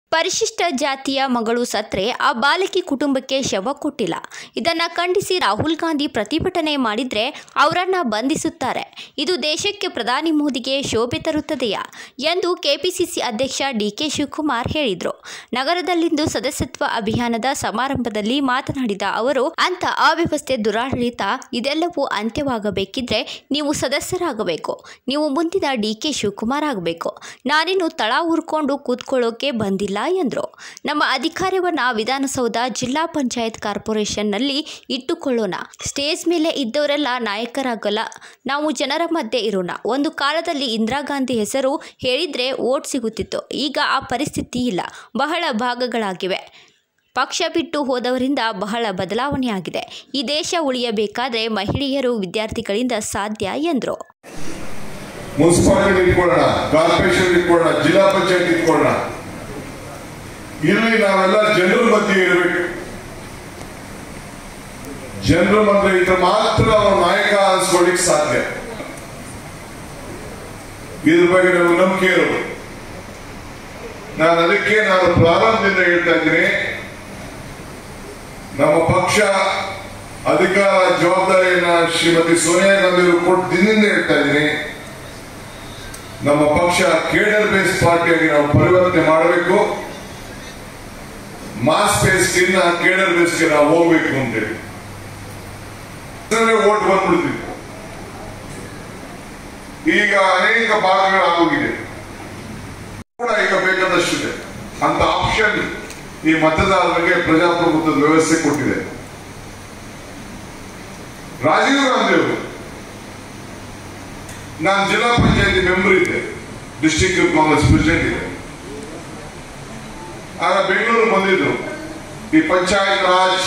ಪರಿಶಿಷ್ಟ ಜಾತಿಯ ಮಗಳು ಸತ್ರೆ ಆ ಬಾಲಕಿ ಕುಟುಂಬಕ್ಕೆ ಶವ ಕೊಟ್ಟಿಲ್ಲ. ಇದನ್ನು ಖಂಡಿಸಿ ರಾಹುಲ್ ಗಾಂಧಿ ಪ್ರತಿಭಟನೆ ಮಾಡಿದರೆ ಅವರನ್ನ ಬಂಧಿಸುತ್ತಾರೆ. ಇದು ದೇಶಕ್ಕೆ ಪ್ರಧಾನಿ ಮೋದಿಗೆ ಶೋಭೆ ತರುತ್ತದೆಯಾ ಎಂದು ಕೆಪಿಸಿಸಿ ಅಧ್ಯಕ್ಷ ಡಿಕೆ ಶಿವಕುಮಾರ್ ಹೇಳಿದರು. ನಗರದಲ್ಲಿಂದು ಸದಸ್ಯತ್ವ ಅಭಿಯಾನದ ಸಮಾರಂಭದಲ್ಲಿ ಮಾತನಾಡಿದ ಅವರು, ಅಂತ ಅವ್ಯವಸ್ಥೆ, ದುರಾಡಳಿತ ಇದೆಲ್ಲವೂ ಅಂತ್ಯವಾಗಬೇಕಿದ್ರೆ ನೀವು ಸದಸ್ಯರಾಗಬೇಕು. ನೀವು ಮುಂದಿನ ಡಿಕೆ ಶಿವಕುಮಾರ್ ಆಗಬೇಕು. ನಾನೇನು ತಳ ಊರ್ಕೊಂಡು ಕೂತ್ಕೊಳ್ಳೋಕೆ ಬಂದಿಲ್ಲ ಎಂದರು. ನಮ್ಮ ಅಧಿಕಾರವನ್ನು ವಿಧಾನಸೌಧ, ಜಿಲ್ಲಾ ಪಂಚಾಯತ್, ಕಾರ್ಪೊರೇಷನ್ನಲ್ಲಿ ಇಟ್ಟುಕೊಳ್ಳೋಣ. ಸ್ಟೇಜ್ ಮೇಲೆ ಇದ್ದವರೆಲ್ಲ ನಾಯಕರಾಗಲ್ಲ. ನಾವು ಜನರ ಮಧ್ಯೆ ಇರೋಣ. ಒಂದು ಕಾಲದಲ್ಲಿ ಇಂದಿರಾ ಗಾಂಧಿ ಹೆಸರು ಹೇಳಿದ್ರೆ ವೋಟ್ ಸಿಗುತ್ತಿತ್ತು. ಈಗ ಆ ಪರಿಸ್ಥಿತಿ ಇಲ್ಲ. ಬಹಳ ಭಾಗಗಳಾಗಿವೆ. ಪಕ್ಷ ಬಿಟ್ಟು ಹೋದವರಿಂದ ಬಹಳ ಬದಲಾವಣೆಯಾಗಿದೆ. ಈ ದೇಶ ಉಳಿಯಬೇಕಾದ್ರೆ ಮಹಿಳೆಯರು, ವಿದ್ಯಾರ್ಥಿಗಳಿಂದ ಸಾಧ್ಯ ಎಂದರು. ಮುನ್ಸಿಪಾಲಿಟಿ ಇಟ್ಕೊಳ್ಳೋಣ, ಕಾರ್ಪೊರೇಷನ್ ಇಟ್ಕೊಳ್ಳೋಣ, ಜಿಲ್ಲಾ ಪಂಚಾಯತ್ ಇಟ್ಕೊಳ್ಳೋಣ. ಇಲ್ಲಿ ನಾವೆಲ್ಲ ಜನರ ಮಧ್ಯೆ ಇರಬೇಕು. ಜನರ ಮಧ್ಯೆ ಇದ್ರೆ ಮಾತ್ರ ಅವ್ರ ನಾಯಕ ಅನ್ಸ್ಕೊಳ್ಳಿಕ್ ಸಾಧ್ಯ. ಇದ್ರ ಬಗ್ಗೆ ನಾವು ನಂಬಿಕೆ ಇರೋದು. ಅದಕ್ಕೆ ನಾನು ಪ್ರಾರಂಭದಿಂದ ಹೇಳ್ತಾ ಇದ್ದೀನಿ, ನಮ್ಮ ಪಕ್ಷ ಅಧಿಕಾರ ಜವಾಬ್ದಾರಿಯನ್ನ ಶ್ರೀಮತಿ ಸೋನಿಯಾ ಗಾಂಧಿ ಅವರು ಕೊಟ್ಟು ದಿನದಿಂದ ಹೇಳ್ತಾ ಇದ್ದೀನಿ, ನಮ್ಮ ಪಕ್ಷ ಕೇಡರ್ ಬೇಸ್ ಪಾರ್ಟಿಯಾಗಿ ನಾವು ಪರಿವರ್ತನೆ ಮಾಡಬೇಕು. ಮಾಸ್ ಬೇಸ್ಗಿನ್ನ ಕೇಡರ್ ಬೇಸ್ಗೆ ನಾವು ಹೋಗ್ಬೇಕು ಅಂತೇಳಿ ಓಟ್ ಬಂದ್ಬಿಡ್ತಿತ್ತು. ಈಗ ಅನೇಕ ಭಾಗಗಳಾಗೋಗಿದೆ ಕೂಡ ಈಗ ಬೇಕಾದಷ್ಟಿದೆ ಅಂತ ಆಪ್ಷನ್ ಈ ಮತದಾರರಿಗೆ ಪ್ರಜಾಪ್ರಭುತ್ವದ ವ್ಯವಸ್ಥೆ ಕೊಟ್ಟಿದೆ. ರಾಜೀವ್ ಗಾಂಧಿ ಅವರು, ನಾನು ಜಿಲ್ಲಾ ಪಂಚಾಯತಿ ಮೆಂಬರ್ ಇದ್ದೆ, ಡಿಸ್ಟ್ರಿಕ್ಟ್ ಕಾಂಗ್ರೆಸ್ ಪ್ರೆಸಿಡೆಂಟ್ ಇದೆ. ಆಗ ಬೆಂಗಳೂರು ಬಂದಿದ್ರು. ಈ ಪಂಚಾಯತ್ ರಾಜ್,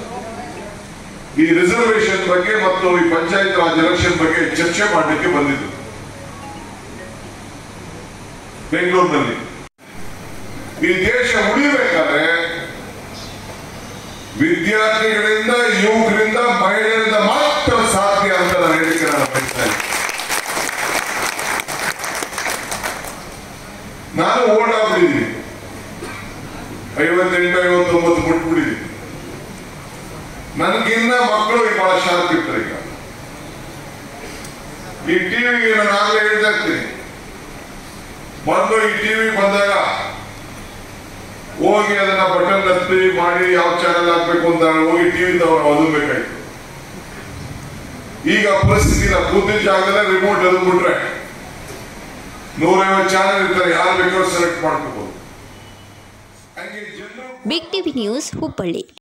ಈ ರಿಸರ್ವೇಶನ್ ಬಗ್ಗೆ ಮತ್ತು ಈ ಪಂಚಾಯತ್ ರಾಜ್ ಎಲೆಕ್ಷನ್ ಬಗ್ಗೆ ಚರ್ಚೆ ಮಾಡಲಿಕ್ಕೆ ಬಂದಿದ್ರು ಬೆಂಗಳೂರಿನಲ್ಲಿ. ಈ ದೇಶ ಉಳಿಬೇಕಾದ್ರೆ ವಿದ್ಯಾರ್ಥಿಗಳಿಂದ, ಯುವಕರಿಂದ, ಮಹಿಳೆಯರಿಂದ ಮಾತ್ರ ಸಾಧ್ಯ ಅಂತ ನಾನು ಹೇಳಿಕೆ ನಾನು ಬಯಸ್ತಾ ಇದ್ದೀನಿ. ನಾನು ಓಡಾಡ್ಬಿಟ್ಟಿದ್ದೀನಿ, 58, 59 ಬಿಟ್ಬಿಟ್ಟಿದ್ದೀನಿ. ನನಗಿನ್ನ ಮಕ್ಕಳು ಬಹಳ ಶಾರ್ಪ್ ಇರ್ತಾರೆ. ಈಗ ಈ ಟಿವಿಗೆ ನಾನು ಆಗ್ಲೇ ಹೇಳ್ತಾ ಇರ್ತೀನಿ, ಮೊದಲು ಈ ಟಿವಿ ಬಂದಾಗ ಹೋಗಿ ಅದನ್ನ ಬಟನ್ ಹತ್ತಿ ಮಾಡಿ ಯಾವ ಚಾನೆಲ್ ಹಾಕ್ಬೇಕು ಅಂತ ಹೋಗಿ ಟಿವಿ ಓದಬೇಕಾಯ್ತು. ಈಗ ಪರಿಸ್ಥಿತಿ ನಾವು ಕೂತಿದ್ದ ಜಾಗದಲ್ಲೇ ರಿಮೋಟ್ ಎದ್ಬಿಟ್ರೆ 150 ಚಾನೆಲ್ ಇರ್ತಾರೆ, ಯಾರು ಬೇಕಾದ್ರೂ ಸೆಲೆಕ್ಟ್ ಮಾಡ್ಕೋಬಹುದು. Big TV news, Hubballi.